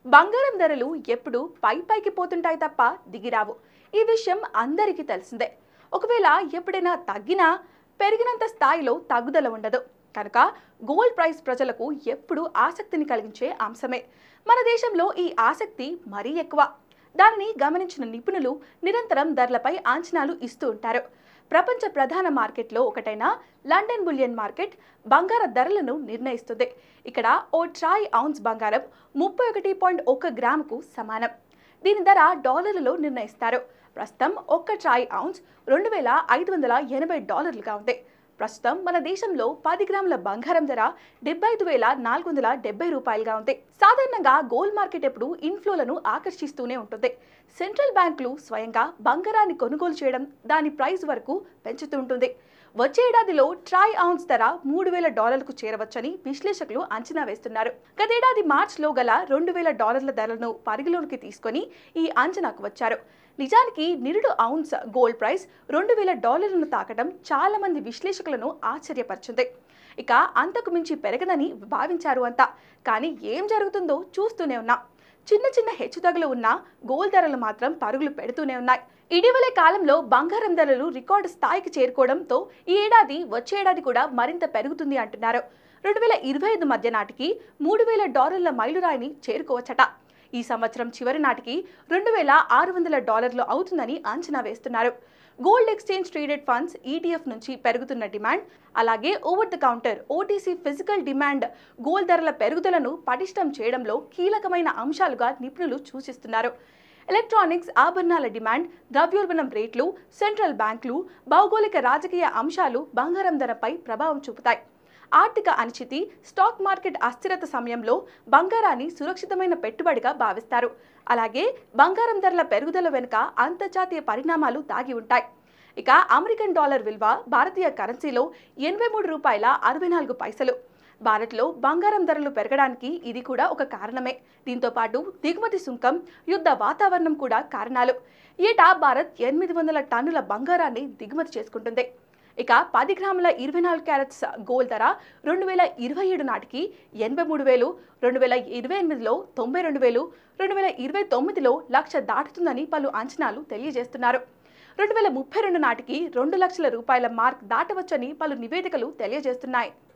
బంగారం ధరలు ఎప్పుడు పైకి పోతుంటాయి తప్ప దిగిరావు. ఈ విషయం అందరికీ తెలిసిందే. ఒకవేళ ఎప్పుడైనా తగ్గినా పెరిగినంత స్థాయిలో తగ్గుదల ఉండదు. కనుక గోల్డ్ ప్రైస్ ప్రజలకు ఎప్పుడు ఆసక్తిని కలిగించే అంశమే. మన దేశంలో ఈ ఆసక్తి మరీ ఎక్కువ. దానిని గమనించిన నిపుణులు నిరంతరం ధరలపై అంచనాలు ఇస్తూ ఉంటారు. ప్రపంచ ప్రధాన మార్కెట్లో ఒకటైన లండన్ బులియన్ మార్కెట్ బంగార ధరలను నిర్ణయిస్తుంది. ఇక్కడ ఓ ట్రాయ్ ఔన్స్ బంగారం 31.1 గ్రాముకు సమానం. దీని ధర డాలర్లలో నిర్ణయిస్తారు. ప్రస్తుతం ఒక్క ట్రాయ్ ఔన్స్ $2,580గా ఉంది. ప్రస్తుతం మన దేశంలో 10 గ్రాముల బంగారం ధర 75,470 రూపాయలుగా ఉంది. సాధారణంగా గోల్డ్ మార్కెట్ ఎప్పుడు ఇన్ఫ్లోలను ఆకర్షిస్తూనే ఉంటుంది. సెంట్రల్ బ్యాంకులు స్వయంగా బంగారాన్ని కొనుగోలు చేయడం, దాని ప్రైస్ వరకు పెంచుతూ ఉంటుంది. వచ్చే ఏడాదిలో ట్రాయ్ ఔన్స్ ధర $3,000కు చేరవచ్చని విశ్లేషకులు అంచనా వేస్తున్నారు. గతేడాది మార్చిలో గల $2,000 ధరలను పరిగణలోకి తీసుకొని ఈ అంచనాకు వచ్చారు. నిజానికి నిరుడు ఔన్స్ గోల్డ్ ప్రైస్ $2,000ను తాకడం చాలా మంది విశ్లేషకులను ఆశ్చర్యపరిచింది. ఇక అంతకు మించి పెరగదని భావించారు అంతా. కానీ ఏం జరుగుతుందో చూస్తూనే ఉన్నాం. చిన్న హెచ్చుతగులు ఉన్న గోల్డ్ ధరలు మాత్రం పరుగులు పెడుతూనే ఉన్నాయి. ఇటీవలే కాలంలో బంగారం ధరలు రికార్డు స్థాయికి చేరుకోవడంతో ఈ ఏడాది వచ్చే ఏడాది కూడా మరింత పెరుగుతుంది అంటున్నారు. 2025 మధ్య నాటికి $3,000 మైలురాయిని చేరుకోవచ్చట. ఈ సంవత్సరం చివరి నాటికి $2,600 అవుతుందని అంచనా వేస్తున్నారు. Gold exchange traded funds ETF నుంచి పెరుగుతున్న డిమాండ్, అలాగే over the counter OTC physical demand gold ధరల పెరుగుదలను పటిష్టం చేయడంలో కీలకమైన అంశాలుగా నిపుణులు సూచిస్తున్నారు. ఎలక్ట్రానిక్స్, ఆభరణాల డిమాండ్, ద్రవ్యోల్బణం రేట్లు, సెంట్రల్ బ్యాంకులు, భౌగోళిక రాజకీయ అంశాలు బంగారం ధరపై ప్రభావం చూపుతాయి. ఆర్థిక అనిశ్చితి, స్టాక్ మార్కెట్ అస్థిరత సమయంలో బంగారాన్ని సురక్షితమైన పెట్టుబడిగా భావిస్తారు. అలాగే బంగారం ధరల పెరుగుదల వెనుక అంతర్జాతీయ పరిణామాలు దాగి ఉంటాయి. ఇక అమెరికన్ డాలర్ విలువ భారతీయ కరెన్సీలో $80.64. భారత్లో బంగారం ధరలు పెరగడానికి ఇది కూడా ఒక కారణమే. దీంతో పాటు దిగుమతి సుంకం, యుద్ధ వాతావరణం కూడా కారణాలు. ఏటా భారత్ 800 టన్నుల బంగారాన్ని దిగుమతి చేసుకుంటుంది. ఇక 10 గ్రాముల 24 క్యారెట్స్ గోల్డ్ ధర 2027 నాటికి 83,000, 2028లో 92,000, 2029లో 1,00,000 దాటుతుందని పలు అంచనాలు తెలియజేస్తున్నారు. 2032 నాటికి 2 లక్షల రూపాయల మార్క్ దాటవచ్చని పలు నివేదికలు తెలియజేస్తున్నాయి.